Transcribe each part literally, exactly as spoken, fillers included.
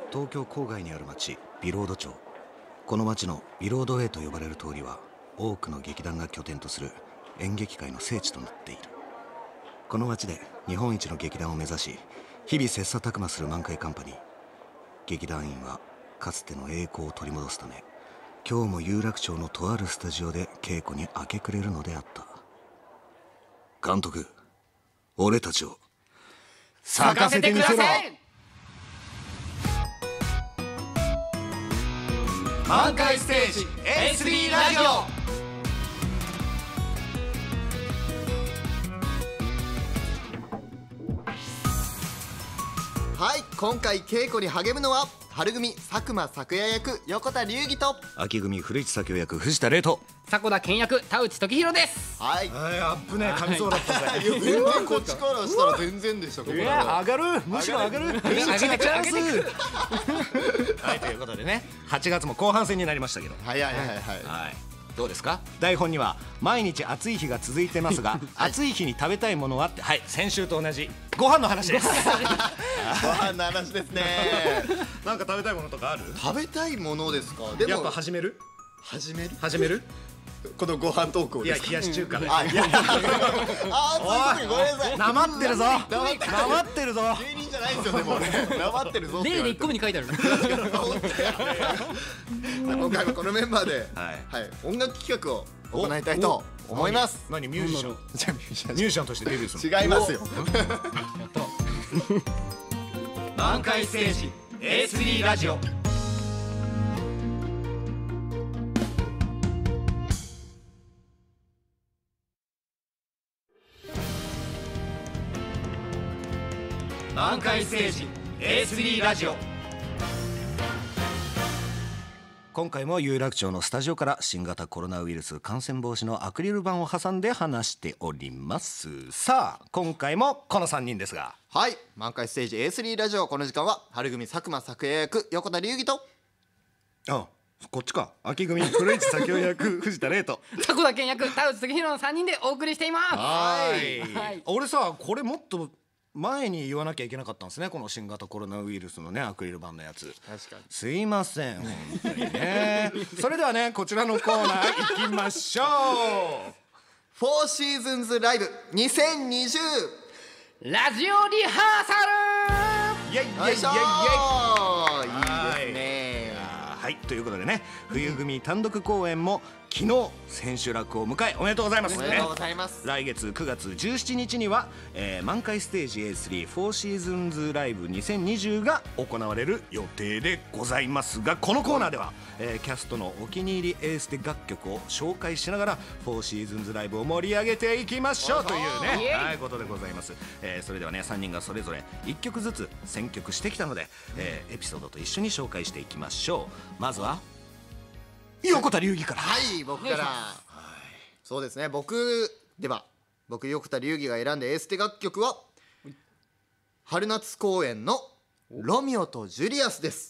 東京郊外にある町ビロード町。この町のビロードウェイと呼ばれる通りは多くの劇団が拠点とする演劇界の聖地となっている。この町で日本一の劇団を目指し日々切磋琢磨する満開カンパニー。劇団員はかつての栄光を取り戻すため今日も有楽町のとあるスタジオで稽古に明け暮れるのであった。監督、俺たちを咲かせてみせろ。 満開ステージ エースリー ラジオ。 はい、今回稽古に励むのは春組佐久間咲也役横田龍儀と秋組古市咲夜役藤田怜斗、 迫田健役田内時弘です。 はい、 はい、アップね、噛みそうだったぜ。 全然こっちからしたら全然でした。ここいや、上がる、むしろ上がる。 上げてく上げてくはい、ということでね、はちがつも後半戦になりましたけど、 はいはいはいはい、 はい、どうですか。台本には毎日暑い日が続いてますが暑い日に食べたいものはって、はい、先週と同じご飯の話です。 ご飯の話ですね。 なんか食べたいものとかある。 食べたいものですか。でもやっぱ始める始める始めるこのご飯トークをいや、 ですか。 冷やし中華で。 あ、いやあー、そういうことにごめんなさい。 なまってるぞ、なまってるぞ。 芸人じゃないんですよ。でもね、なまってるぞって言われて。 例でいっこめに書いてある。 今回もこのメンバーで、 はいはい、音楽企画を行いたいと思います。 何、ミュージシャン。 じゃあミュージシャンミュージシャンとしてデビューするの。 違いますよ。 満開ステージ エースリー ラジオ。満開ステージ エースリー ラジオ。 今回も有楽町のスタジオから新型コロナウイルス感染防止のアクリル板を挟んで話しております。さあ、今回もこのさんにんですが、 はい、満開ステージ エースリー ラジオ。この時間は春組佐久間咲也役横田龍儀と、 あ、こっちか、秋組古市咲夜役藤田怜斗、 迫田健役田内時弘のさんにんでお送りしています。 はい、 はい、 俺さ、これもっと前に言わなきゃいけなかったんですね、この新型コロナウイルスのね、アクリル板のやつ。 確かにすいません、本当にね。それではね、こちらのコーナー行きましょう。 フォーシーズンズライブにせんにじゅう。 ラジオリハーサル。 イエイイエイイエイイエイ。 よいしょー、いいですね。 はい、ということでね、冬組単独公演も昨日千秋楽を迎え、おめでとうございます。 おめでとうございます。 来月くがつじゅうしちにちには、えー、満開ステージ エースリー フォーシーズンズライブにせんにじゅうが行われる予定でございますが、このコーナーでは、えー、キャストのお気に入りエースで楽曲を紹介しながらフォーシーズンズライブを盛り上げていきましょうというね、はい、ことでございます。えー、それではね、さんにんがそれぞれいっきょくずつ選曲してきたので、えー、エピソードと一緒に紹介していきましょう。まずは横田龍儀から。 はい、僕から。そうですね、僕では僕横田龍儀が選んでエーステ楽曲は春夏公演のロミオとジュリアスです。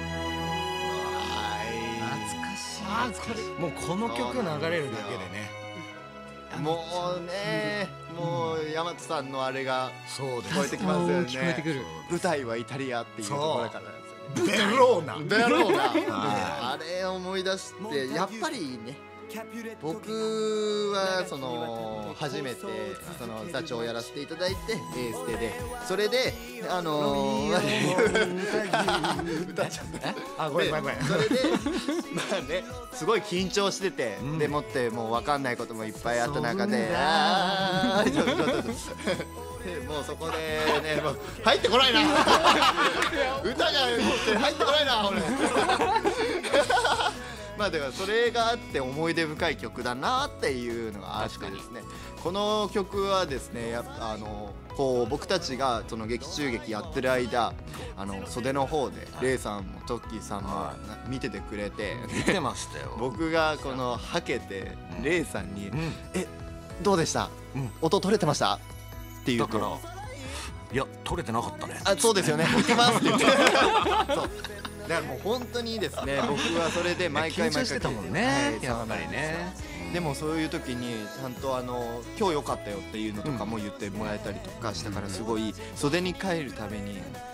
懐かしい。 もうこの曲流れるだけでね、 もうね、もう大和さんのあれがそうです聞こえてきますよね。 聞こえてくる。 舞台はイタリアっていうところからなんですよね。 ベローナベローナあれを思い出して、やっぱりね、僕はその初めてその座長をやらせていただいて、エーステで、それであのー、歌っちゃったあ、ごめんごめんごめん。 それでまあね、すごい緊張してて、うん、でもってもう分かんないこともいっぱいあった中で、あーちょっとちょっとでもうそこでね、もう入ってこないな歌が入ってこないな俺まあだからそれがあって思い出深い曲だなっていうのがあってですね、この曲はですね、やっぱあのこう僕たちがその劇中劇やってる間、あの袖の方でレイさんもトッキーさんも見ててくれて、 見てましたよ。 僕がこのはけてレイさんに、 うん、 えどうでした、うん、音取れてましたっていうと、 だからいや取れてなかったね。 あ、そうですよね、見てますって言ってそうだからもう本当にですね、僕はそれで毎回毎回緊張してたもんね、はい、やっぱりね。 でもそういう時にちゃんとあの今日良かったよっていうのとかも言ってもらえたりとかしたから、すごい袖に帰るために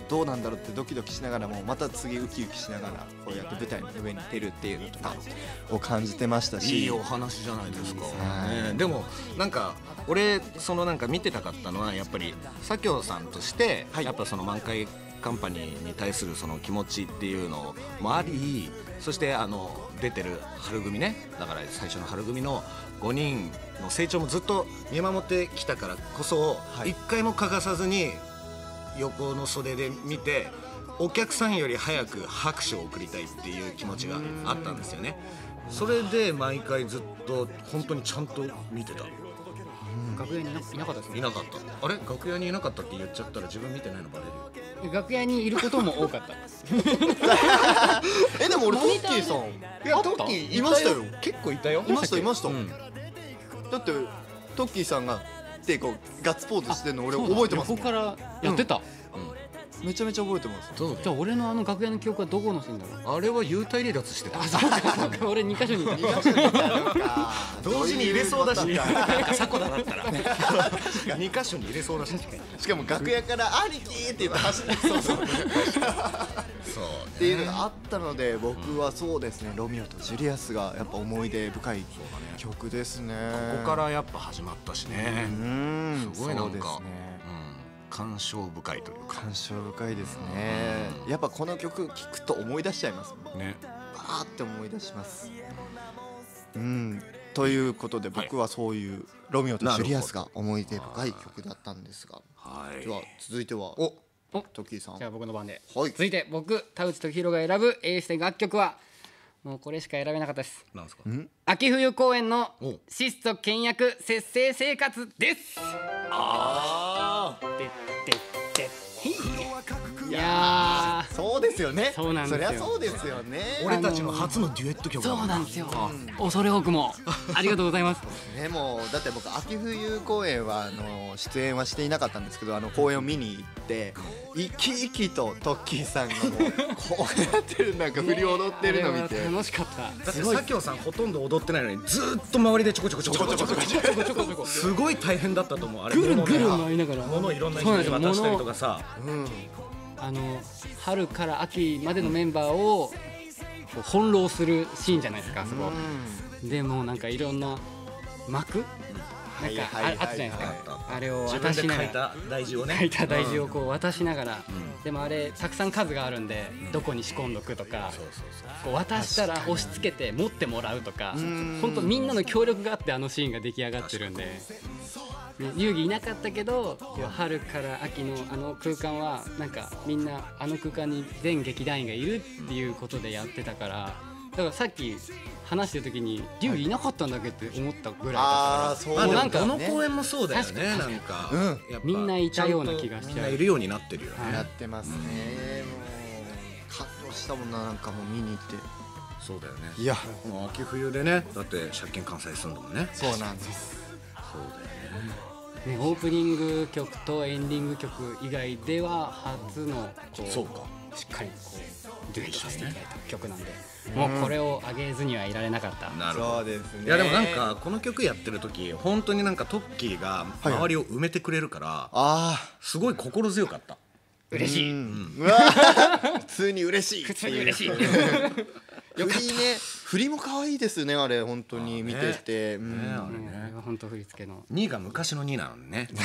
どうなんだろうってドキドキしながらもまた次ウキウキしながらこうやって舞台の上に出るっていうのとかを感じてましたし、 いいお話じゃないですか、 はいね、でもなんか俺そのなんか見てたかったのはやっぱり左京さんとして、 はいやっぱその満開カンパニーに対するその気持ちっていうのもあり、そしてあの出てる春組ね、だから最初の春組のごにんの成長もずっと見守ってきたからこそ、 はい一回も欠かさずに横の袖で見てお客さんより早く拍手を送りたいっていう気持ちがあったんですよね。それで毎回ずっと本当にちゃんと見てた。 楽屋にいないなかったですね。 いなかった。あれ楽屋にいなかったって言っちゃったら自分見てないのバレるよ。 楽屋にいることも多かった。 えでも俺トッキーさんいやあったトッキーいましたよ。 結構いたよ。 いましたいました、 うんだってトッキーさんがでこうガッツポーズしてるの俺覚えてますもん。 横からやってた。 めちゃめちゃ覚えてます。 そうだよ。 じゃあ俺のあの楽屋の記憶はどこのシーンだろう。 あれは幽体離脱してた。 あ、そうかそうか。俺に箇所にいた。 同時に入れそうだし、 そういうことなんか迫田だったらに箇所に入れそうだし。 しかも楽屋から「兄貴!」って言って走ってそうそうそうっていうのがあったので、僕はそうですね、ロミオとジュリアスがやっぱ思い出深い曲ですね。 ここからやっぱ始まったしね。 うんすごいなんか、 そうですね、 うん、感傷深いというか感傷深いですね。やっぱこの曲聴くと思い出しちゃいますもん。 ね。 バーって思い出します。うんということで僕はそういうロミオとジュリアスが思い出深い曲だったんですが、 はいでは続いてはおおトッキーさん。 じゃあ僕の番で。 はい続いて僕田内時弘が選ぶエースで楽曲はもうこれしか選べなかったです。 なんですか。 秋冬公演のお質素倹約節制生活です。 あでででいやーそうですよね。 そうなんですよそりゃそうですよね。 俺たちの初のデュエット曲だそもうなんですよ。恐れ多くもありがとうございます。 でもだって僕秋冬公演はあの出演はしていなかったんですけど、あの公演を見に行って生き生きとトッキーさんがもうこうやってるなんか振り踊ってるの見て、 あれは楽しかった。 だって左京さんほとんど踊ってないのにずーっと周りでちょこちょこちょこちょこちょこちょこちょこちょこちょこすごい大変だったと思う。あれぐるぐる物ね回りながら物いろんな人に渡したりとかさ。 うんあの春から秋までのメンバーをこう翻弄するシーンじゃないですか、あそこ。でもうなんかいろんな幕なんかあはいはいはいあったじゃないですあったあっ。 かあれを自渡分で書いしながら。 た大事をね。 書いた大事をこう渡しながら、でもあれたくさん数があるんで、どこに仕込んどくとか、こう渡したら押し付けて持ってもらうとか、本当みんなの協力があってあのシーンが出来上がってるんで、ね遊戯いなかったけど春から秋のあの空間はなんかみんなあの空間に全劇団員がいるっていうことでやってたから、だからさっき話してる時に龍儀いなかったんだっけって思ったぐらいだったから、 あーそうまあでももうなんかどの公演もそうだよね。 確かになんかうんやっぱみんないたような気がしちゃうちゃんとみんないるようになってるよね。 やってますね。もう感動したもんな、なんかもう見に行って。 そうだよね。 いやこの秋冬でね、だって借金関西住んだもんね。 そうなんです。 そうだよね。 ね、オープニング曲とエンディング曲以外では初のこうそうか。 しっかりこうデュエットさせていただいた曲なんで、もうこれを上げずにはいられなかった。 なるほど。 そうですね。 いやでもなんかこの曲やってる時本当になんかトッキーが周りを埋めてくれるからあすごい心強かった。 嬉しい。 ーうわー普通に嬉しい。 普通に嬉しい。 よかった。振りね、振りも可愛いですね、あれ本当に見てて。うんねあれうんね。 本当振り付けのにが昔のになのにね。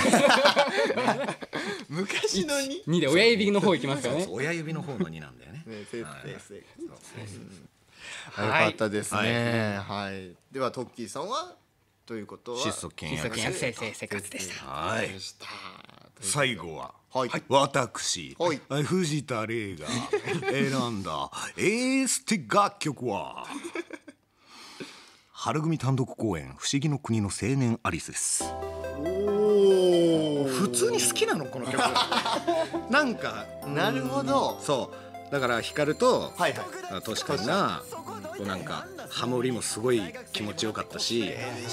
昔のに。 にで親指の方行きますからねそう。親指の方のになんだよね。 ね、せはいせせよはいかったですね。はい。ではトッキーさんはということは質素倹約質素倹約生成生活でした。 はいで。した。 最後は、 はい私、 はい藤田玲が選んだエーステ楽曲は春組単独公演「不思議の国の青年アリス」です。 おお。 普通に好きなのこの曲なんかなるほど。 そうだから光とはいはい。 トシ君がこうなんかハモリもすごい気持ちよかったし、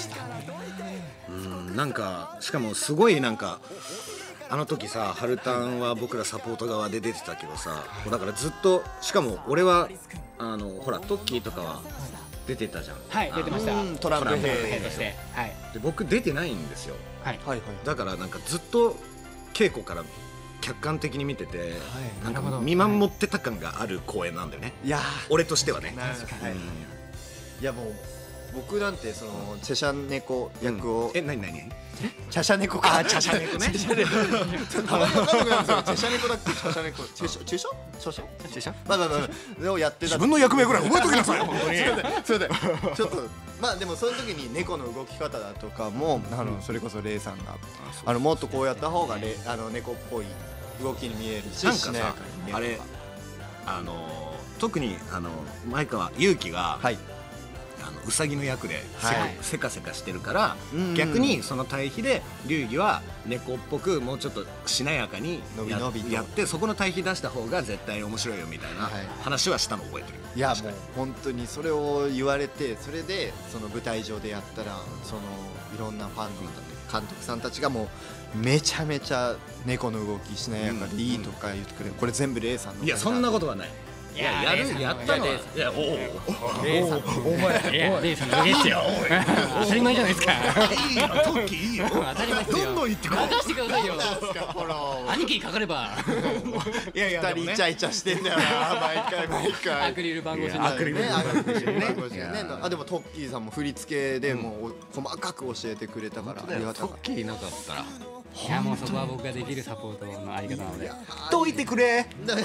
うんなんかしかもすごいなんかあの時さハルタンは僕らサポート側で出てたけどさ、だからずっとしかも俺はあのほらトッキーとかは出てたじゃん。 はい、出てました。 うんトランプヘ兵ッとして、はいで僕出てないんですよ。 はい。 はいはい。 だからなんかずっと稽古から客観的に見てて、なんかなるほど見守ってた感がある公演なんだよね、 いや俺としてはね。 確かに、いやもう僕なんてそのチェシャ猫役を、 え、なになにチャシャ猫か、 あ、チャシャ猫ね。 たまに分かんなくなるんですよ。チェシャ猫だっけ、チャシャ猫、チェシャ、チェシャ、チェシャ、 チェシャまあまあまあ、をやってた。 自分の役名ぐらい覚えときなさい、本当に。 そうだよ。ちょっとまあでもその時に猫の動き方だとかも、あのそれこそレイさんが、あのもっとこうやった方がレあの猫っぽい動きに見えるし、 なんかさしなやかに見えるあれあの特にあの前川祐希が、 はい。 あのウサギの役でせ,、 はいせかせかしてるから、 うんうん逆にその対比で龍儀は猫っぽくもうちょっとしなやかにやのびのびとやってそこの対比出した方が絶対面白いよみたいなはい話はしたの覚えてる。 いやもう本当にそれを言われて、それでその舞台上でやったら、そのいろんなファンの方監督さんたちがもうめちゃめちゃ猫の動きしなやかでいいとか言ってくれる。これ全部レイさんの。 いやそんなことはない。いややるやったのは、いやおおレイさんお前いやレイさんのですよ。当たり前じゃないですか。 いいよトッキーいいよ。 当たり前ですよ。 どんどん言ってこい。 任してくださいよ。 ほら兄貴にかかれば。 いやいや二人イチャイチャしてんだよな、毎回毎回。 アクリル板越しに。 アクリルね、アクリルねねね。あでもトッキーさんも振り付けでもう細かく教えてくれたからありがたかっトッキーいなかったらいやもうそこは僕ができるサポートのあり方なので。 どいてくれ。 た。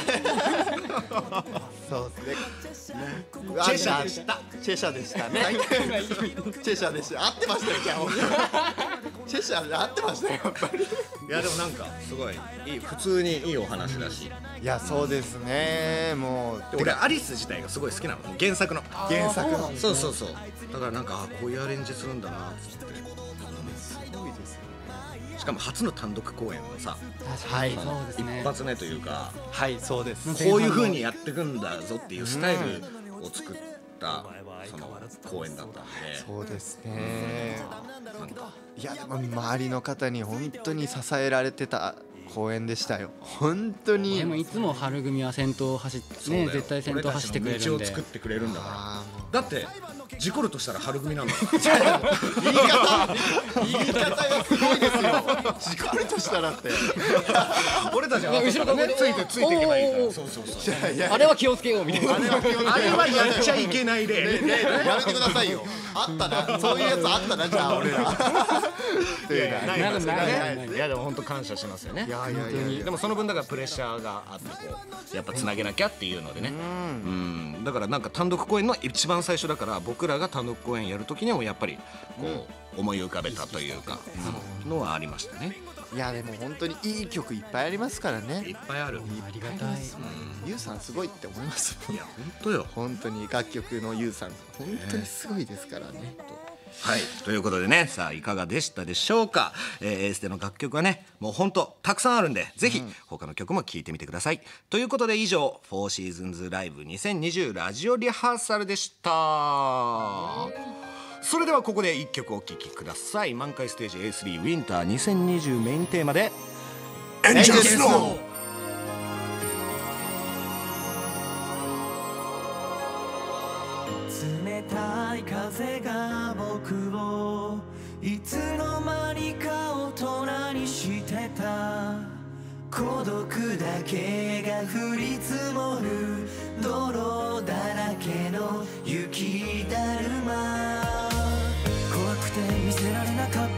そうですね。 チェシャでした。 チェシャでしたね。チェシャでした。合ってましたよ、じゃあ。チェシャで合ってましたよ、やっぱり。 いやでもなんかすごいいい普通にいいお話だし、 いや、そうですね。もう俺アリス自体がすごい好きなの、原作の。 原作の。 そうそうそう。だからなんかあこういうアレンジするんだなっつって。 すごいですよ。 しかも初の単独公演のさ、 はい。 そうです一ね。 発目というか、 はい、そうです。 こういう風にやっていくんだぞっていうスタイルを作ったその公演だったんで、 そうですね。 なんかいやでも周りの方に本当に支えられてた公演でしたよ。本当に。 でもいつも春組は先頭走ってね、絶対先頭走ってくれるんで。 俺たちの道を作ってくれるんだかあら。だって事故るとしたら春組なんだ。 ー言い方言い方がすごいですよ。事故るとしたらって。 俺たちは後ろからねついてついていけばいいから。 おーおーそうそうそう。 いやあれは気をつけようみたいな。 あれは気をつけてあれはやっちゃいけない例。 やめてくださいよ。あったな、そういうやつあったな、じゃあ俺ら。っていうのはなるほどなるほどないないいやでも本当感謝しますよね。 いやいやいやいやでもその分だからプレッシャーがあってこうやっぱつなげなきゃっていうのでね。うんだからなんか単独公演の一番最初だから僕らが単独公演やる時にもやっぱりこう思い浮かべたというかのはありましたね。 いやでも本当にいい曲いっぱいありますからいっね。 ぱいある。 ありがたい。 ゆうさんすごいって思いますもん。 いや本当よ。 本当に楽曲のゆうさん本当にすごいですからね。 はいということでね、さあいかがでしたでしょうか。えー、エースでの楽曲はねもう本当たくさんあるんでぜひ他の曲も聴いてみてください。ということで以上フォーシーズンズライブにせんにじゅうラジオリハーサルでした。それではここでいっきょくお聴きください。満開ステージ エースリー ウィンターにせんにじゅうメインテーマでエンジェルスノー。 冷たい風が僕をいつの間にか大人にしてた。孤独だけが降り積もる泥だらけの雪だるま。怖くて見せられなかった、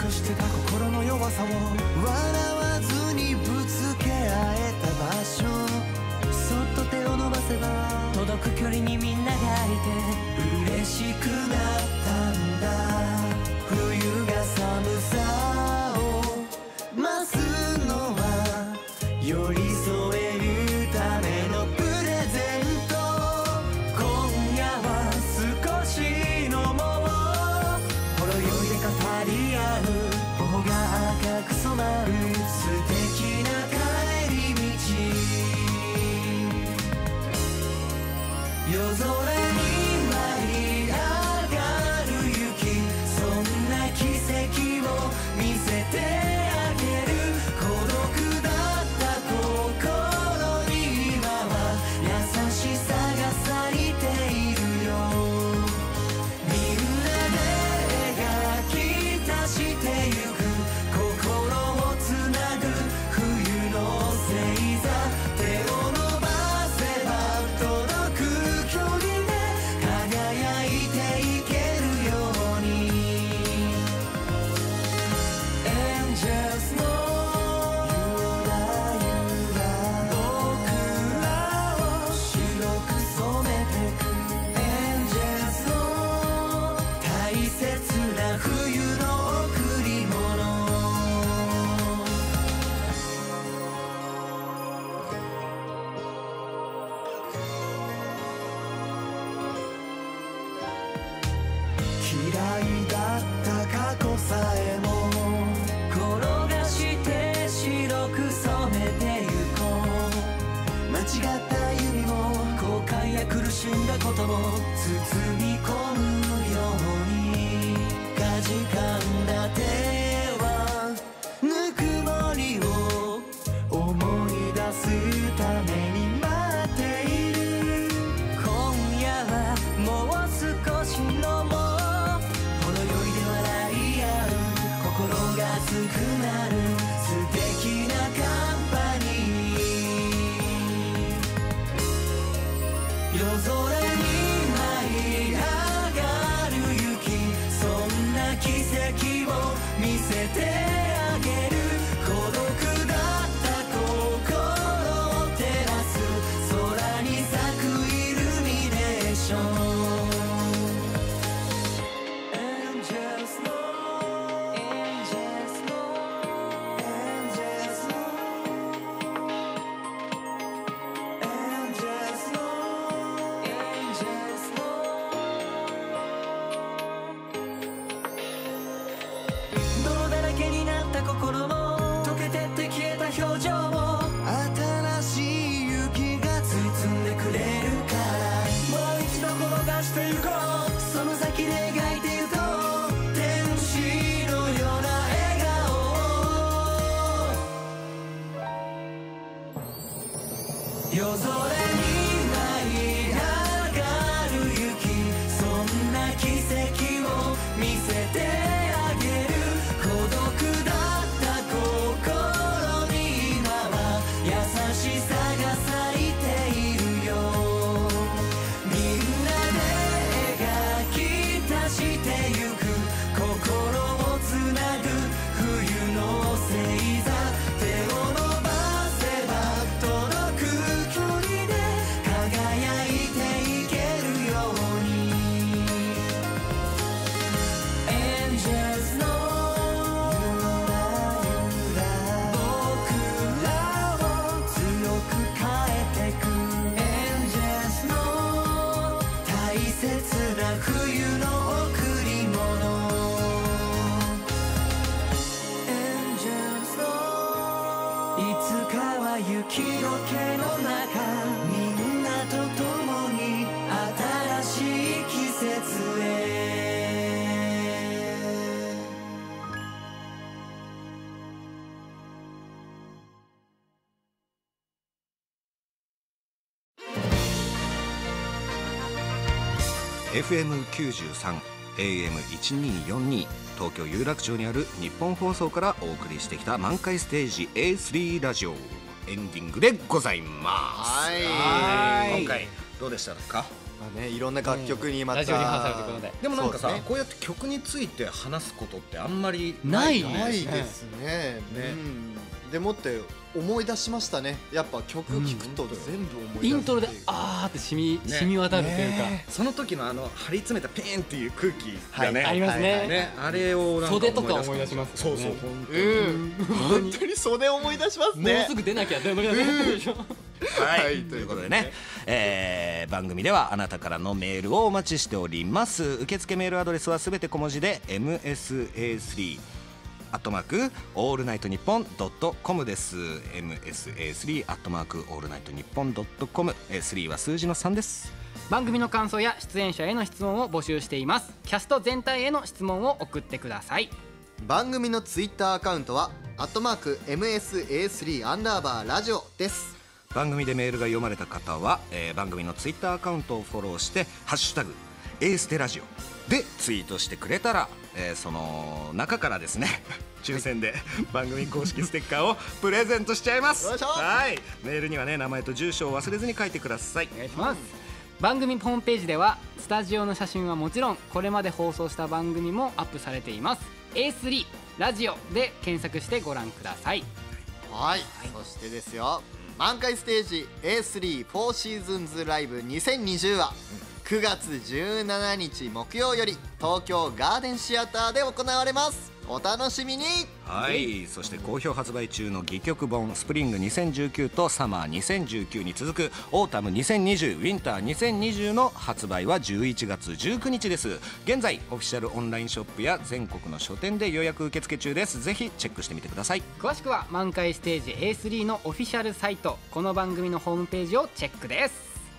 隠してた心の弱さを笑わずにぶつけ合えた場所。そっと手を伸ばせば届く距離にみんながいて嬉しくなったんだ。冬が寒さを増すのは寄り添えるためのプレゼント。今夜は少し飲もう。ほろ酔いで語り合う頬が赤く染まる素敵な帰り道。夜空に舞い上がる雪、そんな奇跡を見せてあげる。孤独だった心んだことも包み込むようにかじかんだ手はぬくもりを思い出すために待っている今夜はもう少し飲もうほろ酔いで笑い合う心が熱くなる素敵なカンパニー夜空に舞い上がる雪そんな奇跡を見せてあげる孤独だった心を照らす空に咲くイルミネーション Angels know Angels know Angels know Angels know Angels know 泥だらけになった心も溶けてって消えた表情も新しい雪が包んでくれるからもう一度転がしてゆこうその先で描いてゆこう天使のような笑顔を夜空に舞い上がる雪そんな奇跡を見せてあげる孤独だった心に今は優しさが咲いているよみんなで描き足してゆく心をつなぐ冬の星座手を伸ばせば届く距離で輝いていけるように Angels know 僕らを強く変えてく Angels know 大切な冬の贈り物 Angels know いつかは雪解けの中みんなと共に新しい季節へエフエムきゅうじゅうさん エーエムせんにひゃくよんじゅうに 東京有楽町にある日本放送からお送りしてきた満開ステージ エースリー ラジオエンディングでございます。 はい今回どうでしたか？ まあね、いろんな楽曲にまた、 ラジオリハーサルということででもなんかさ、 そうですねこうやって曲について話すことってあんまりないよねないですね。うん、でもって思い出しましたね。やっぱ曲聴くと全部思い出すっていうイントロであーって染み、染み渡るというか、 その時のあの張り詰めたペーンっていう空気がね、 ありますねね、あれをなんか袖とか思い出しますそうよねそう本当に、 うん、本当に袖思い出しますもうね。 すぐ出なきゃって思い出すでしょ。 はい、 はいということでね、えー番組ではあなたからのメールをお待ちしております。受付メールアドレスはすべて小文字で エムエスエースリー アットマークオールナイトニッポンドットコムです。 エムエスエースリー アットマークオールナイトニッポンドットコム、スリーは数字のさんです。 番組の感想や出演者への質問を募集しています。キャスト全体への質問を送ってください。 番組のツイッターアカウントはアットマーク エムエスエースリー アンダーバーラジオです。 番組でメールが読まれた方は、えー番組のツイッターアカウントをフォローしてハッシュタグエーステラジオでツイートしてくれたら、えーその中からですね抽選で番組公式ステッカーをプレゼントしちゃいますよいしょはいメールにはね名前と住所を忘れずに書いてください。 お願いします。番組ホームページではスタジオの写真はもちろんこれまで放送した番組もアップされています。 エースリー ラジオで検索してご覧ください。 はい、そしてですよ、満開ステージ エースリー フォーシーズンズライブにせんにじゅうはくがつじゅうしちにち木曜より東京ガーデンシアターで行われます。お楽しみに。 はい、そして好評発売中の戯曲本スプリングにせんじゅうきゅうとサマーにせんじゅうきゅうに続くオータムにせんにじゅうウィンターにせんにじゅうの発売はじゅういちがつじゅうくにちです。現在オフィシャルオンラインショップや全国の書店で予約受付中です。ぜひチェックしてみてください。 詳しくは満開ステージ エースリー のオフィシャルサイト、この番組のホームページをチェックです。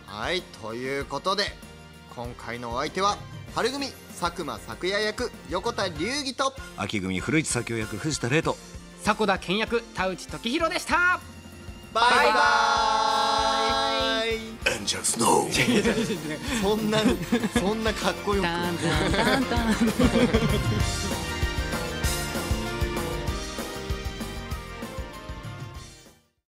はい、ということで今回のお相手は春組佐久間咲也役横田龍儀と秋組古市左京役藤田怜と迫田健役田内時弘でした。 バイバイ。 エンジェルスノーそんなそんなかっこよくタンタンタンタン